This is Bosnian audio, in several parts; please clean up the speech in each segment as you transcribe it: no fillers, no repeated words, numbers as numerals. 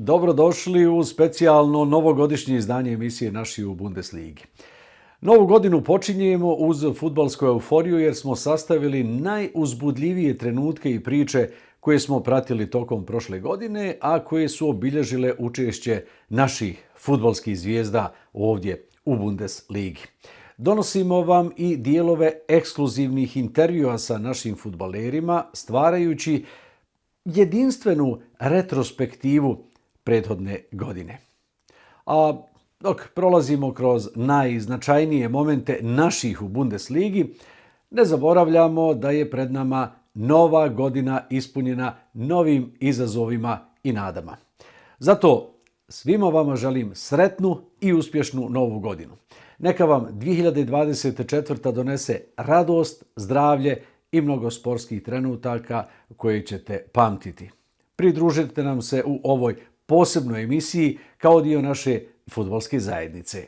Dobrodošli u specijalno novogodišnje izdanje emisije Naši u Bundesligi. Novu godinu počinjemo uz fudbalsku euforiju jer smo sastavili najuzbudljivije trenutke i priče koje smo pratili tokom prošle godine, a koje su obilježile učešće naših fudbalskih zvijezda ovdje u Bundesligi. Donosimo vam i dijelove ekskluzivnih intervjua sa našim fudbalerima, stvarajući jedinstvenu retrospektivu prethodne godine. A dok prolazimo kroz najznačajnije momente naših u Bundesligi, ne zaboravljamo da je pred nama nova godina ispunjena novim izazovima i nadama. Zato svima vama želim sretnu i uspješnu novu godinu. Neka vam 2024. donese radost, zdravlje i mnogo sportskih trenutaka koje ćete pamtiti. Pridružite nam se u ovoj posebnoj emisiji kao dio naše fudbalske zajednice.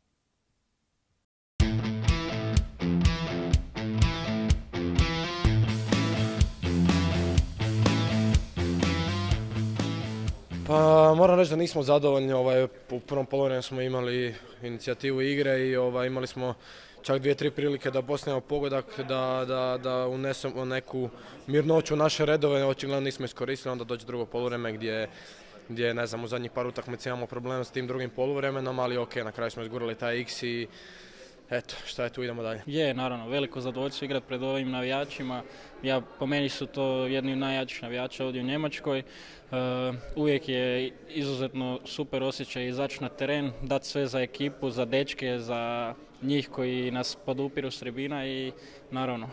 Pa moram reći da nismo zadovoljni. U prvom poluvremenu smo imali inicijativu igre i imali smo čak 2-3 prilike da postanemo pogodak, da unesemo neku mirnoću u naše redove. Očigledno nismo iskoristili, onda dođe drugo poluvrijeme gdje ne znam, u zadnjih par utakmica imamo problema s tim drugim poluvremenom, ali ok, na kraju smo izgurali taj X i eto, šta je tu, idemo dalje. Je, naravno, veliko zadovoljstvo igrati pred ovim navijačima. Po meni su to jedni od najjačih navijača ovdje u Njemačkoj. Uvijek je izuzetno super osjećaj izaći na teren, dati sve za ekipu, za dečke, za njih koji nas podupiru s tribina i naravno,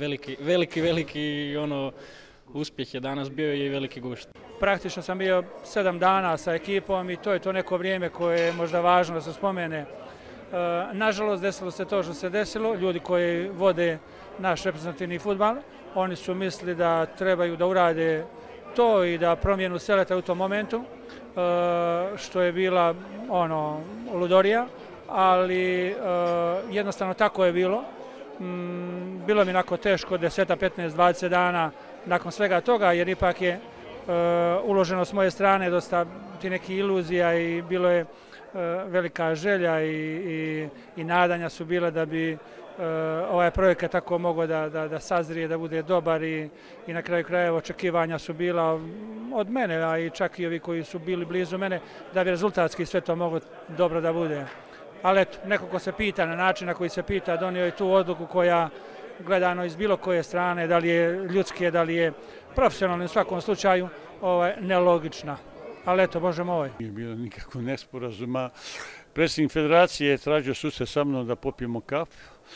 veliki uspjeh je danas bio i veliki gušt. Praktično sam bio 7 dana sa ekipom i to je to neko vrijeme koje je možda važno da se spomene. Nažalost, desilo se to što se desilo. Ljudi koji vode naš reprezentativni fudbal, oni su mislili da trebaju da urade to i da promijenu selektora u tom momentu, što je bila ludorija, ali jednostavno tako je bilo. Bilo mi onako teško 10, 15, 20 dana nakon svega toga, jer ipak je uloženo s moje strane dosta ti nekih iluzija i bilo je velika želja i nadanja su bile da bi ovaj projekat tako mogao da sazrije, da bude dobar i na kraju krajeva očekivanja su bila od mene, a i čak i ovi koji su bili blizu mene, da bi rezultatski sve to moglo dobro da bude. Ali eto, neko ko se pita na način na koji se pita, donio je tu odluku koja, gledano iz bilo koje strane, da li je ljudske, da li je profesionalno, u svakom slučaju nelogična. Ali eto, Bože moj. Nije bilo nikakvog nesporazuma. Predsjednik federacije je tražio susret sa mnom da popijemo kafu,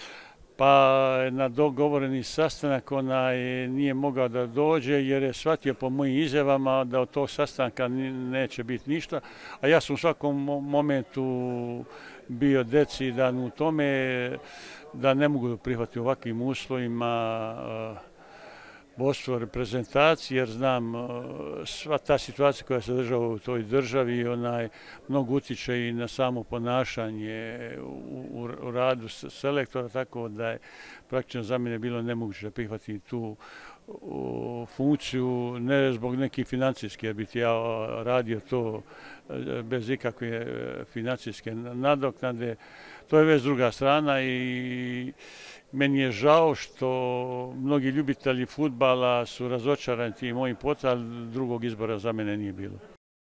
pa na dogovoreni sastanak nije mogao da dođe jer je shvatio po mojim izjavama da od tog sastanka neće biti ništa, a ja sam u svakom momentu bio decidan u tome da ne mogu prihvatiti u ovakvim uslovima vodstvo reprezentacije, jer znam sva ta situacija koja se dešava u toj državi mnogo utječe i na samo ponašanje u radu selektora, tako da je praktično za mene bilo nemoguće da prihvatim tu funkciju, ne zbog nekih financijskih, jer bih ja radio to bez ikakve financijske nadoknade. To je već druga strana i meni je žao što mnogi ljubitelji fudbala su razočarani tim mojim potezom, ali drugog izbora za mene nije bilo.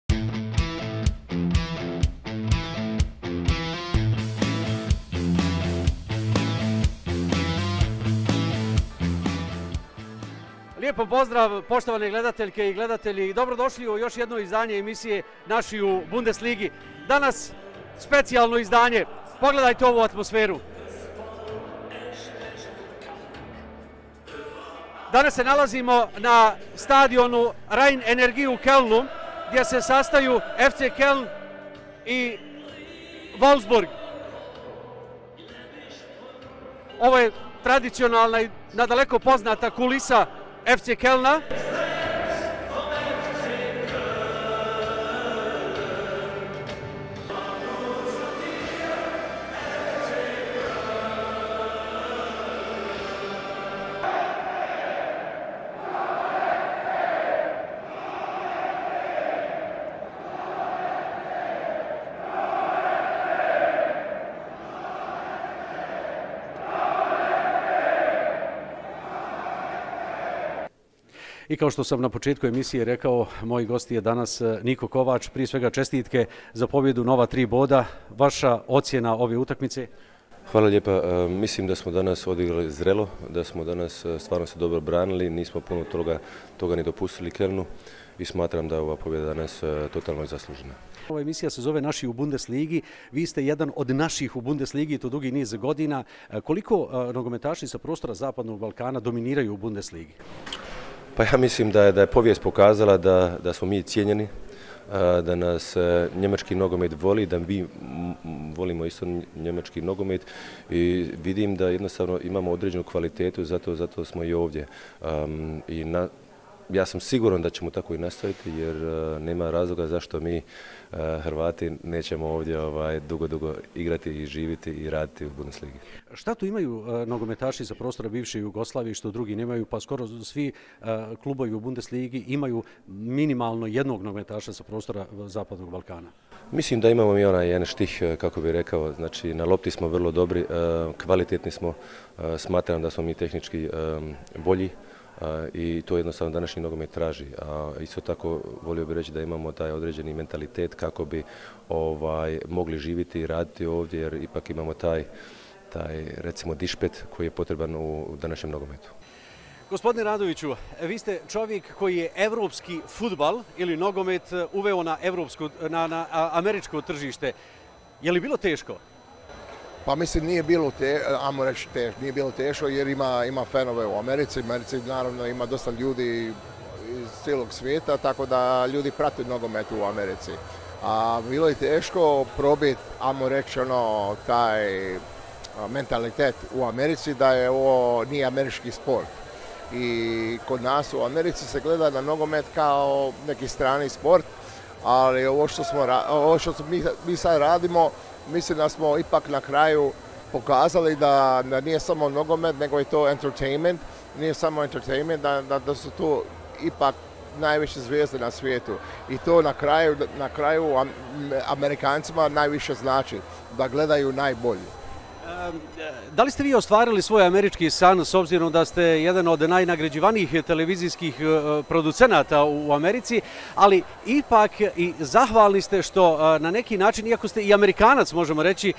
Lijepo pozdrav poštovane gledateljke i gledatelji. Dobrodošli u još jedno izdanje emisije Naši u Bundesligi. Danas specijalno izdanje. Pogledajte ovu atmosferu. Danas se nalazimo na stadionu Rhein Energie u Kölnu, gdje se sastaju FC Köln i Wolfsburg. Ovo je tradicionalna i nadaleko poznata kulisa FC Kölna. I kao što sam na početku emisije rekao, moj gost je danas Niko Kovač. Prije svega čestitke za pobjedu, nova 3 boda. Vaša ocjena ove utakmice? Hvala lijepa. Mislim da smo danas odigrali zrelo, da smo danas stvarno se dobro branili, nismo puno toga ni dopustili Kernu i smatram da je ova pobjeda danas totalno zaslužena. Ova emisija se zove Naši u Bundesligi. Vi ste jedan od naših u Bundesligi i to dugi niz godina. Koliko nogometaši sa prostora Zapadnog Balkana dominiraju u Bundesligi? Pa ja mislim da je povijest pokazala da smo mi cijenjeni, da nas njemački nogomet voli, da mi volimo isto njemački nogomet i vidim da jednostavno imamo određenu kvalitetu, zato smo i ovdje. Ja sam siguran da ćemo tako i nastaviti jer nema razloga zašto mi Hrvati nećemo ovdje dugo igrati i živjeti i raditi u Bundesligi. Šta tu imaju nogometaši sa prostora bivše Jugoslavije što drugi nemaju? Pa skoro svi klubovi u Bundesligi imaju minimalno jednog nogometaša sa prostora Zapadnog Balkana. Mislim da imamo i onaj jedan štih, kako bih rekao, znači na lopti smo vrlo dobri, kvalitetni smo, smatram da smo mi tehnički bolji. I to jednostavno današnji nogomet traži. Isto tako volio bih reći da imamo taj određeni mentalitet kako bi mogli živjeti i raditi ovdje jer ipak imamo taj recimo dišpet koji je potreban u današnjem nogometu. Gospodine Radoviću, vi ste čovjek koji je evropski fudbal ili nogomet uveo na američko tržište. Je li bilo teško? Pa mislim nije bilo nije bilo teško jer ima fanove u Americi. Americi naravno ima dosta ljudi iz cijelog svijeta, tako da ljudi prate nogomet u Americi. A bilo je teško probiti, ajmo reći, taj mentalitet u Americi da je ovo nije američki sport. I kod nas u Americi se gleda na nogomet kao neki strani sport, ali ovo što mi sad radimo, mislim da smo ipak na kraju pokazali da nije samo nogomet, nego je to entertainment. Nije samo entertainment, da su to ipak najviše zvijezde na svijetu. I to na kraju Amerikancima najviše znači, da gledaju najbolji. Da li ste vi ostvarili svoj američki san s obzirom da ste jedan od najnagrađivanijih televizijskih producenata u Americi, ali ipak i zahvalni ste što na neki način, iako ste i Amerikanac, možemo reći,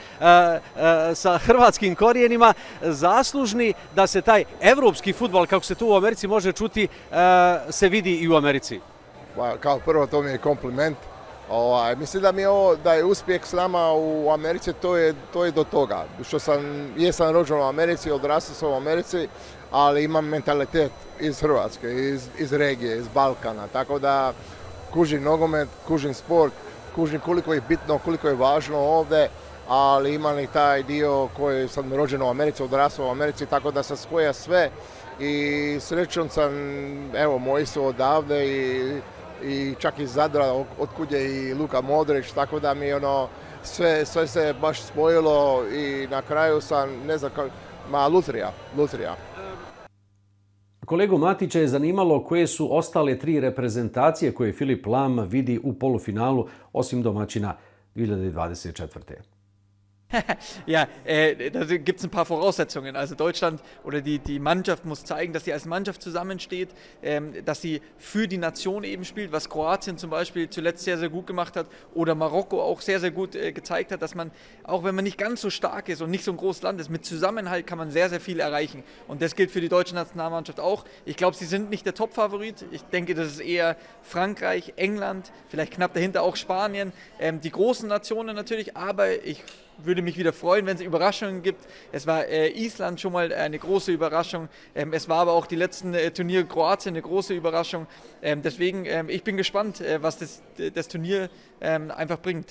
sa hrvatskim korijenima, zaslužni da se taj evropski fudbal, kako se tu u Americi može čuti, se vidi i u Americi? Kao prvo, to mi je kompliment. Mislim da je uspjeh s nama u Americi, to je do toga. Jesam rođen u Americi, odrastao sam u Americi, ali imam mentalitet iz Hrvatske, iz regije, iz Balkana. Tako da kužim nogomet, kužim sport, kužim koliko je bitno, koliko je važno ovdje, ali imam i taj dio koji sam rođen u Americi, odrastao u Americi, tako da se spoja sve i srećan sam, evo, moji su odavde i čak iz Zadra, otkud je i Luka Modrić, tako da mi sve se baš spojilo i na kraju sam, ne znam, lutrija. Kolegu Matića je zanimalo koje su ostale 3 reprezentacije koje Filip Lam vidi u polufinalu, osim domaćina 2024. Ja, da gibt es ein paar Voraussetzungen. Also Deutschland oder die Mannschaft muss zeigen, dass sie als Mannschaft zusammensteht, dass sie für die Nation eben spielt, was Kroatien zum Beispiel zuletzt sehr, sehr gut gemacht hat oder Marokko auch sehr, sehr gut gezeigt hat, dass man, auch wenn man nicht ganz so stark ist und nicht so ein großes Land ist, mit Zusammenhalt kann man sehr, sehr viel erreichen. Und das gilt für die deutsche Nationalmannschaft auch. Ich glaube, sie sind nicht der Top-Favorit. Ich denke, das ist eher Frankreich, England, vielleicht knapp dahinter auch Spanien. Die großen Nationen natürlich, aber ich würde mich wieder freuen, wenn es Überraschungen gibt. Es war Island schon mal eine große Überraschung. Es war aber auch die letzten Turniere Kroatien eine große Überraschung. Deswegen, ich bin gespannt, was das Turnier einfach bringt.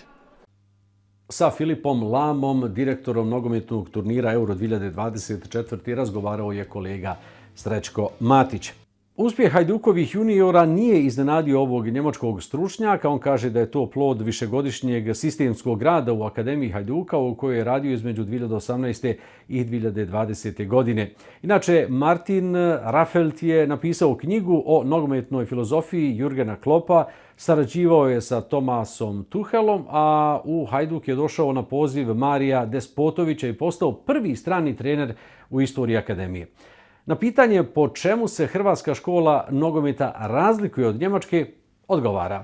Sa Filipom Lamom, direktorom nogometnog turnira Euro 2024. razgovarao je kolega Srećko Matić. Uspjeh Hajdukovih juniora nije iznenadio ovog njemačkog stručnjaka. On kaže da je to plod višegodišnjeg sistemskog rada u Akademiji Hajduka u kojoj je radio između 2018. i 2020. godine. Inače, Martin Raffelt je napisao knjigu o nogometnoj filozofiji Jurgena Kloppa, sarađivao je sa Tomasom Tuchelom, a u Hajduk je došao na poziv Marija Despotovića i postao prvi strani trener u istoriji Akademije. Na pitanje po čemu se hrvatska škola nogometa razlikuje od Njemačke, odgovara.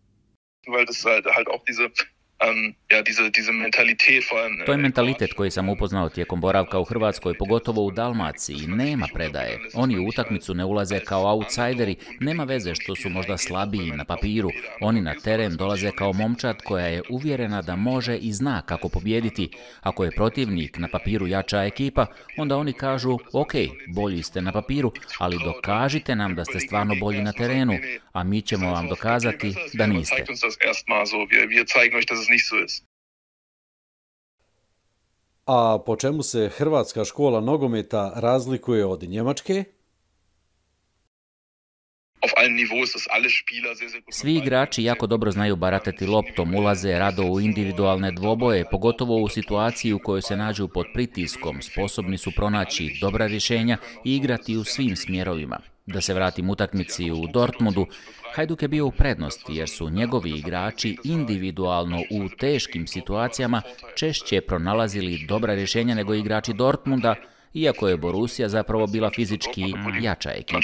To je mentalitet koji sam upoznao tijekom boravka u Hrvatskoj, pogotovo u Dalmaciji. Nema predaje. Oni u utakmicu ne ulaze kao outsideri, nema veze što su možda slabiji na papiru. Oni na teren dolaze kao momčad koja je uvjerena da može i zna kako pobijediti. Ako je protivnik na papiru jača ekipa, onda oni kažu, ok, bolji ste na papiru, ali dokažite nam da ste stvarno bolji na terenu, a mi ćemo vam dokazati da niste. A po čemu se hrvatska škola nogometa razlikuje od Njemačke? Svi igrači jako dobro znaju baratati loptom, ulaze rado u individualne dvoboje, pogotovo u situaciji u kojoj se nađu pod pritiskom, sposobni su pronaći dobra rješenja i igrati u svim smjerovima. Da se vratim utakmici u Dortmundu, Hajduk je bio u prednosti jer su njegovi igrači individualno u teškim situacijama češće pronalazili dobra rješenja nego igrači Dortmunda, iako je Borussia zapravo bila fizički jača ekipa.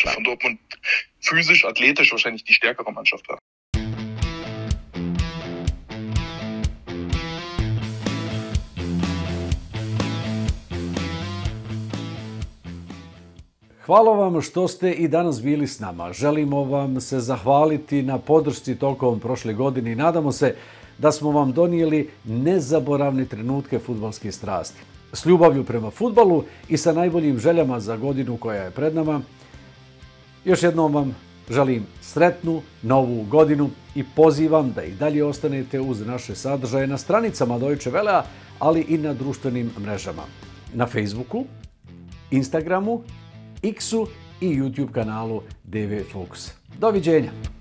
Hvala vam što ste i danas bili s nama. Želimo vam se zahvaliti na podršci tokom prošle godine i nadamo se da smo vam donijeli nezaboravne trenutke fudbalske strasti. S ljubavlju prema fudbalu i sa najboljim željama za godinu koja je pred nama. Još jednom vam želim sretnu novu godinu i pozivam da i dalje ostanete uz naše sadržaje na stranicama Deutsche Wellea, ali i na društvenim mrežama. Na Facebooku, Instagramu, X-u i YouTube kanalu DV Focus. Doviđenja!